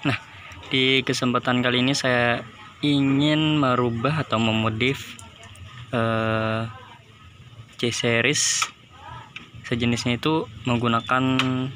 Nah, di kesempatan kali ini saya ingin merubah atau memodif C-series sejenisnya itu menggunakan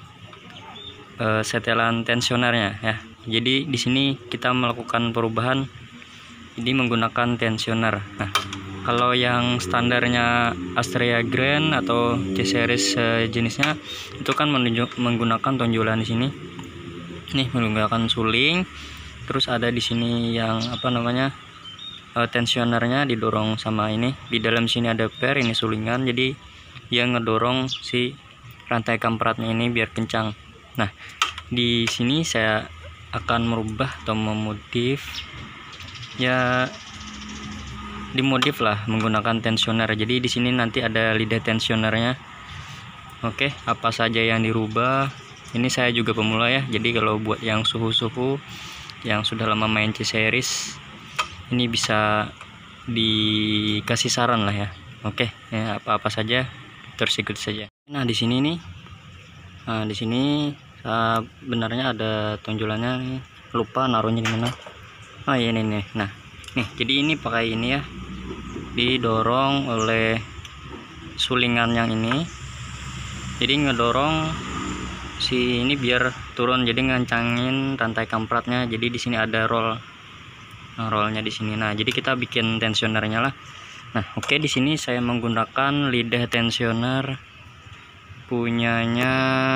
setelan tensionernya ya. Jadi di sini kita melakukan perubahan ini menggunakan tensioner. Nah, kalau yang standarnya Astrea Grand atau C-series sejenisnya itu kan menggunakan tonjolan di sini. Nih menggunakan suling. Terus ada di sini yang tensionernya didorong sama ini. Di dalam sini ada per, ini sulingan. Jadi yang ngedorong si rantai kampratnya ini biar kencang. Nah, di sini saya akan merubah atau memodif ya, dimodif lah menggunakan tensioner. Jadi di sini nanti ada lidah tensionernya. Oke, apa saja yang dirubah? Ini saya juga pemula ya. Jadi kalau buat yang suhu-suhu yang sudah lama main C-series ini bisa dikasih saran lah ya. Oke, ya apa-apa saja terus ikut saja. Nah, di sini nih. Nah, di sini sebenarnya ada tonjolannya nih. Lupa naruhnya di mana. Oh iya, ini nih. Nah, nih jadi ini pakai ini ya. Didorong oleh sulingan yang ini. Jadi ngedorong si ini biar turun, jadi ngancangin rantai kampratnya. Jadi di sini ada rollnya di sini. Nah, jadi kita bikin tensionernya lah. Nah, oke, di sini saya menggunakan lidah tensioner punyanya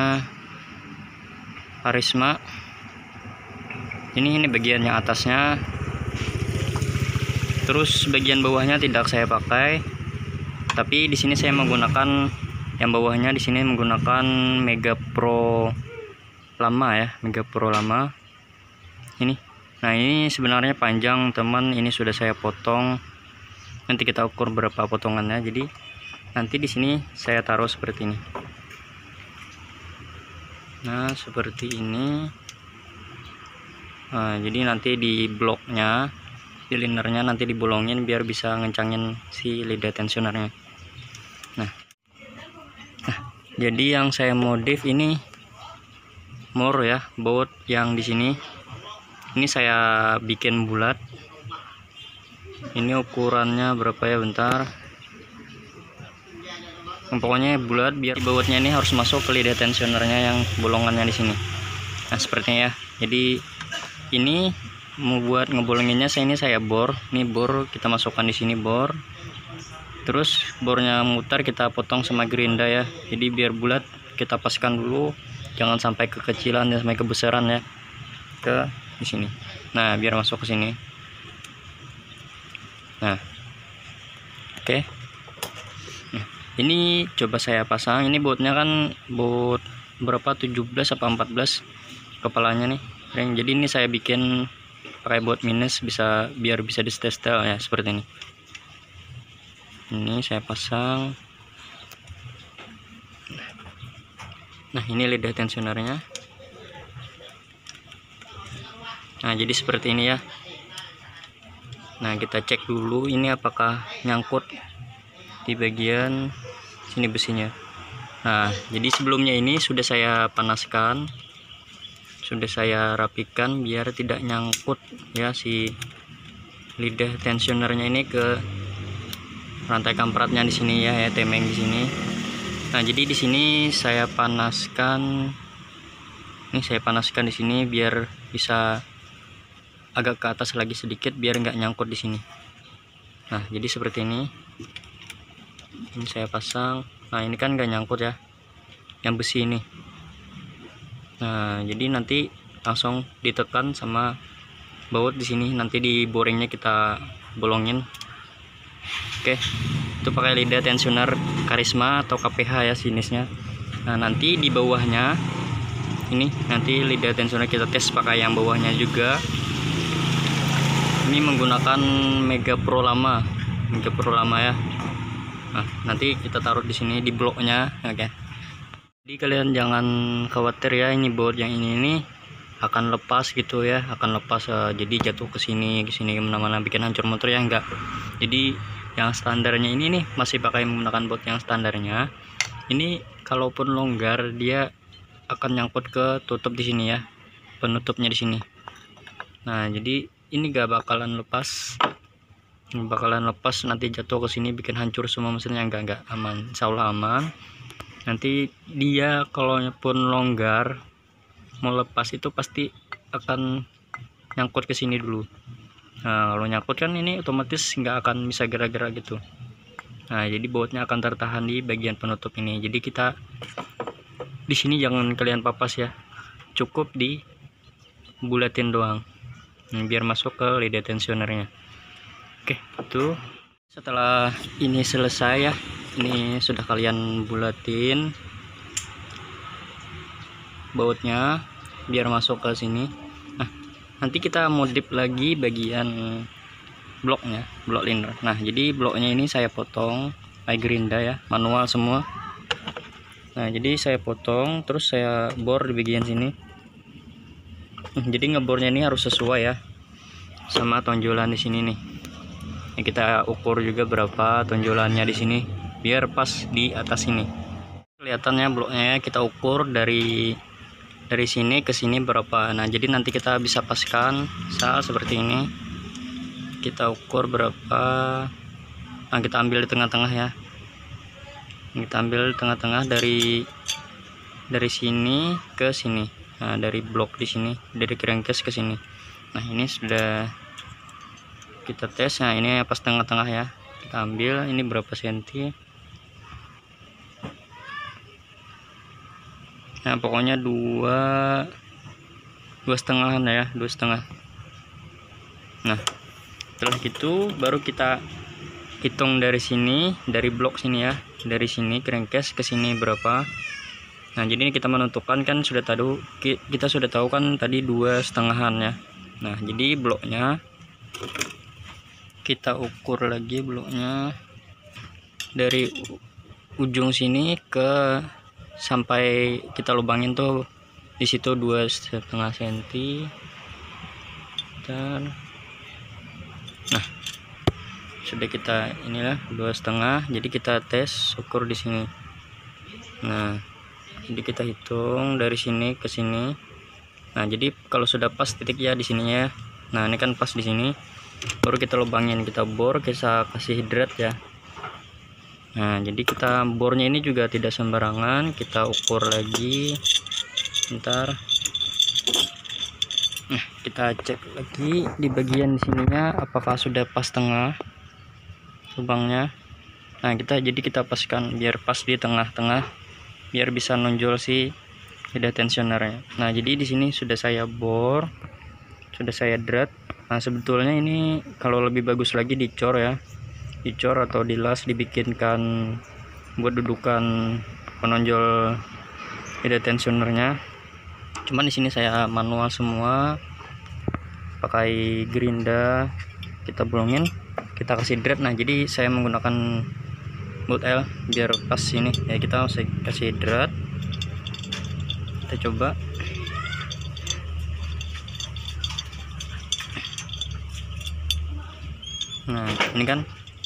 Arisma. Ini bagian yang atasnya. Terus bagian bawahnya tidak saya pakai. Tapi di sini saya menggunakan yang bawahnya, di sini menggunakan Mega Pro lama ya, Mega Pro lama. Ini. Nah, ini sebenarnya panjang, teman. Ini sudah saya potong. Nanti kita ukur berapa potongannya. Jadi nanti di sini saya taruh seperti ini. Nah, seperti ini. Nah, jadi nanti di bloknya, silinernya nanti dibolongin biar bisa ngencangin si lidah tensionernya. Nah, jadi yang saya modif ini more ya, baut yang di sini. Ini saya bikin bulat. Ini ukurannya berapa ya, bentar. Pokoknya bulat biar bautnya ini harus masuk ke lidah tensionernya yang bolongannya di sini. Nah, sepertinya ya. Jadi ini mau buat ngebolonginnya saya bor. Ini bor kita masukkan di sini bor. Terus bornya mutar kita potong sama gerinda ya. Jadi biar bulat kita paskan dulu, jangan sampai kekecilan dan sampai kebesaran ya. Ke di sini. Nah, biar masuk ke sini. Nah. Oke. Nah, ini coba saya pasang. Ini bautnya kan baut berapa? 17 apa 14 kepalanya nih. Jadi ini saya bikin pakai baut minus biar bisa di setel ya, seperti ini. Ini saya pasang. Nah, ini lidah tensionernya. Nah, jadi seperti ini ya. Nah, kita cek dulu ini apakah nyangkut di bagian sini besinya. Nah, jadi sebelumnya ini sudah saya panaskan, sudah saya rapikan biar tidak nyangkut ya si lidah tensionernya ini ke rantai kampratnya di sini ya, temeng di sini. Nah, jadi di sini saya panaskan. Ini saya panaskan di sini biar bisa agak ke atas lagi sedikit biar nggak nyangkut di sini. Nah, jadi seperti ini. Ini saya pasang. Nah, ini kan nggak nyangkut ya, yang besi ini. Nah, jadi nanti langsung ditekan sama baut di sini. Nanti di boringnya kita bolongin. Oke, itu pakai lidah tensioner Karisma atau KPH ya jenisnya. Nah, nanti di bawahnya ini nanti lidah tensioner kita tes pakai yang bawahnya juga. Ini menggunakan Mega Pro lama ya. Nah, nanti kita taruh di sini di bloknya, oke. Jadi kalian jangan khawatir ya, ini baut yang ini akan lepas gitu ya, akan lepas jadi jatuh ke sini kemana-mana bikin hancur motor ya, enggak. Jadi yang standarnya ini nih masih pakai menggunakan baut yang standarnya. Ini kalaupun longgar dia akan nyangkut ke tutup di sini ya, penutupnya di sini. Nah jadi ini gak bakalan lepas, nanti jatuh ke sini bikin hancur semua mesinnya. Enggak, aman, insya Allah aman. Nanti dia kalau pun longgar mau lepas itu pasti akan nyangkut ke sini dulu. Nah kalau nyangkut kan ini otomatis nggak akan bisa gerak-gerak gitu. Nah jadi bautnya akan tertahan di bagian penutup ini. Jadi kita di sini jangan kalian papas ya, cukup di bulatin doang biar masuk ke lead tensionernya. Oke, itu setelah ini selesai ya, ini sudah kalian bulatin bautnya biar masuk ke sini. Nah nanti kita modif lagi bagian bloknya, blok liner. Nah jadi bloknya ini saya potong pakai gerinda ya, manual semua. Nah jadi saya potong terus saya bor di bagian sini. Jadi ngebornya ini harus sesuai ya sama tonjolan di sini nih. Ini kita ukur juga berapa tonjolannya di sini biar pas di atas ini. Kelihatannya bloknya kita ukur dari sini ke sini berapa. Nah jadi nanti kita bisa paskan misal seperti ini, kita ukur berapa. Nah kita ambil di tengah-tengah ya, kita ambil tengah-tengah dari sini ke sini. Nah dari blok di sini, dari crankcase ke sini. Nah ini sudah kita tes. Nah ini pas tengah-tengah ya, kita ambil ini berapa senti. Nah pokoknya dua setengahan ya, 2,5. Nah setelah itu baru kita hitung dari sini, dari blok sini ya, dari sini crankcase ke sini berapa. Nah jadi ini kita menentukan kan sudah tahu, kita sudah tahu kan tadi 2,5 ya. Nah jadi bloknya kita ukur lagi, bloknya dari ujung sini ke sampai kita lubangin tuh di situ 2,5 cm. Dan nah sudah kita inilah 2,5, jadi kita tes ukur di sini. Nah jadi kita hitung dari sini ke sini. Nah jadi kalau sudah pas titik ya di sininya. Nah ini kan pas di sini, baru kita lubangin, kita bor, kita kasih hidrat ya. Nah jadi kita bornya ini juga tidak sembarangan, kita ukur lagi bentar. Nah kita cek lagi di bagian sininya apakah sudah pas tengah lubangnya. Nah jadi kita paskan biar pas di tengah-tengah, biar bisa nonjol si lead tensionernya. Nah jadi di sini sudah saya bor, sudah saya drat. Nah sebetulnya ini kalau lebih bagus lagi dicor ya, dicor atau dilas, dibikinkan buat dudukan penonjol lead tensionernya. Cuman di sini saya manual semua pakai gerinda, kita bolongin, kita kasih drat. Nah jadi saya menggunakan bolt L biar pas ini ya, kita kasih drat, kita coba. Nah ini kan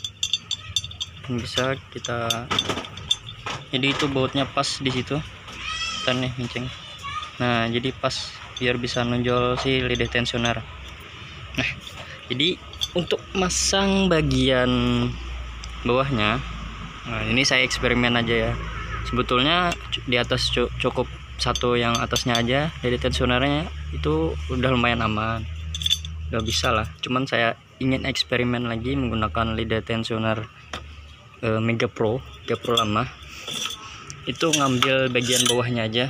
bisa kita, jadi itu bautnya pas di situ dan nih mincing. Nah jadi pas biar bisa nonjol si lead tensioner. Nah jadi untuk masang bagian bawahnya, nah ini saya eksperimen aja ya. Sebetulnya di atas cukup satu yang atasnya aja lead tensionernya itu udah lumayan aman, udah bisa lah. Cuman saya ingin eksperimen lagi menggunakan lead tensioner Mega Pro lama, itu ngambil bagian bawahnya aja.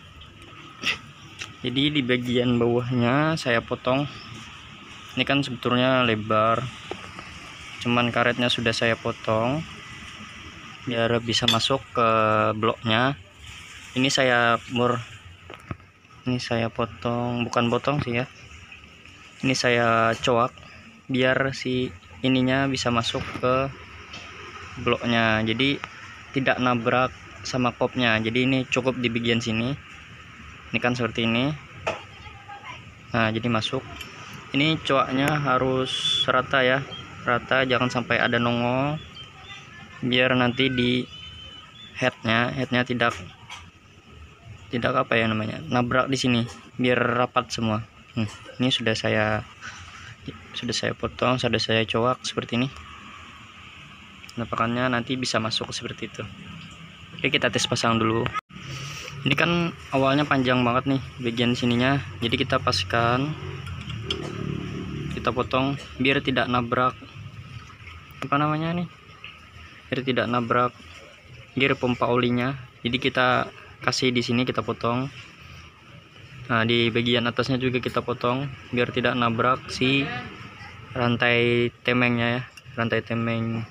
Jadi di bagian bawahnya saya potong. Ini kan sebetulnya lebar, cuman karetnya sudah saya potong biar bisa masuk ke bloknya. Ini saya bor, ini saya potong, bukan potong sih ya, ini saya coak biar si ininya bisa masuk ke bloknya, jadi tidak nabrak sama kopnya. Jadi ini cukup di bagian sini, ini kan seperti ini. Nah jadi masuk, ini coaknya harus rata ya, rata, jangan sampai ada nongol, biar nanti di headnya tidak apa ya namanya, nabrak di sini, biar rapat semua. Ini sudah saya potong, sudah saya coak seperti ini. Nampakannya nanti bisa masuk seperti itu. Oke, kita tes pasang dulu. Ini kan awalnya panjang banget nih bagian sininya, jadi kita paskan, kita potong biar tidak nabrak biar tidak nabrak gear pompa olinya. Jadi kita kasih di sini, kita potong. Nah, di bagian atasnya juga kita potong biar tidak nabrak si rantai temengnya ya, rantai temeng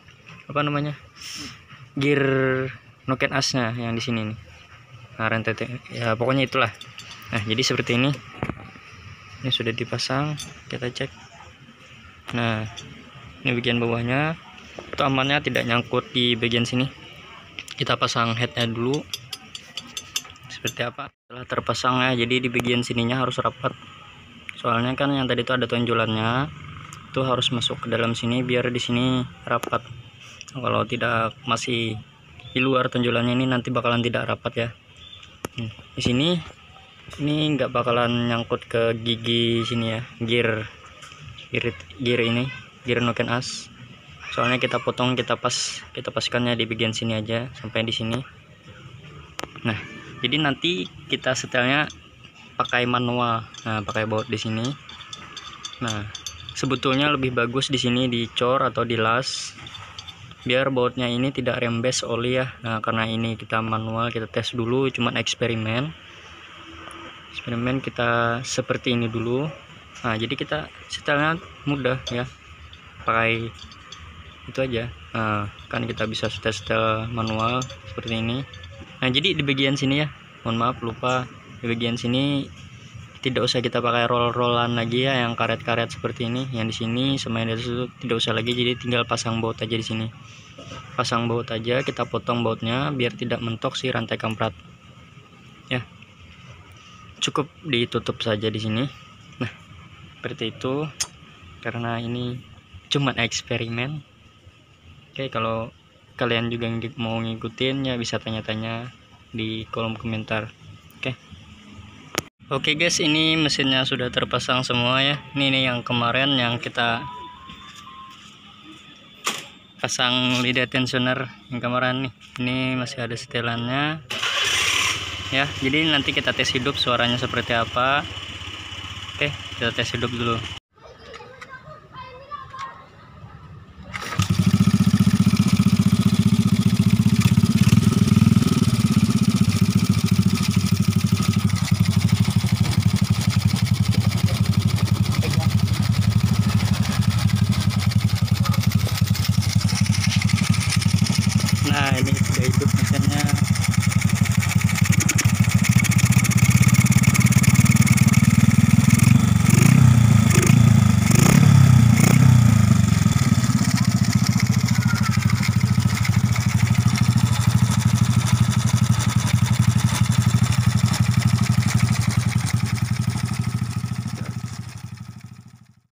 gear noken asnya yang di sini nih. Nah, rantai ya pokoknya itulah. Nah, jadi seperti ini. Ini sudah dipasang, kita cek. Nah, ini bagian bawahnya itu amannya, tidak nyangkut di bagian sini. Kita pasang headnya dulu seperti apa. Setelah terpasang ya, jadi di bagian sininya harus rapat, soalnya kan yang tadi itu ada tonjolannya, itu harus masuk ke dalam sini biar di sini rapat. Kalau tidak, masih di luar tonjolannya, ini nanti bakalan tidak rapat ya. Di sini ini nggak bakalan nyangkut ke gigi sini ya, gear ini, gear noken as. Soalnya kita potong, kita paskannya di bagian sini aja sampai di sini. Nah, jadi nanti kita setelnya pakai manual. Nah, pakai baut di sini. Nah, sebetulnya lebih bagus di sini dicor atau dilas biar bautnya ini tidak rembes oli ya. Nah, karena ini kita manual, kita tes dulu, cuman eksperimen kita seperti ini dulu. Nah, jadi kita setelnya mudah ya, pakai itu aja. Nah, kan kita bisa setel manual seperti ini. Nah, jadi di bagian sini ya, mohon maaf lupa, di bagian sini tidak usah kita pakai roll-rollan lagi ya, yang karet-karet seperti ini. Yang di sini sama yang di situ tidak usah lagi, jadi tinggal pasang baut aja di sini. Pasang baut aja, kita potong bautnya biar tidak mentok si rantai kamprat. Ya. Cukup ditutup saja di sini. Nah, seperti itu. Karena ini cuma eksperimen. Oke, kalau kalian juga mau ngikutin ya bisa tanya-tanya di kolom komentar. Oke guys, ini mesinnya sudah terpasang semua ya. Ini yang kemarin yang kita pasang lidah tensioner yang kemarin nih. Ini masih ada setelannya ya. Jadi nanti kita tes hidup suaranya seperti apa. Oke, kita tes hidup dulu. Nah, ini sudah hidup mesinnya.